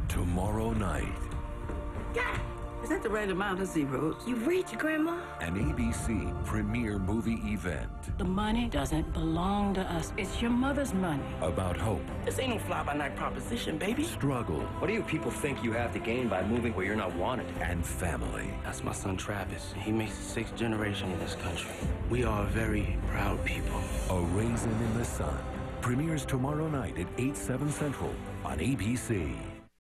tomorrow night. God, is that the right amount of zeros? You rich, Grandma? An ABC premiere movie event The money doesn't belong to us. It's your mother's money. about hope, This ain't no fly-by-night proposition, baby. struggle, What do you people think you have to gain by moving where you're not wanted? and family. That's my son, Travis. He makes the 6th generation in this country. We are a very proud people. A Raisin in the Sun premieres tomorrow night at 8/7 Central on ABC.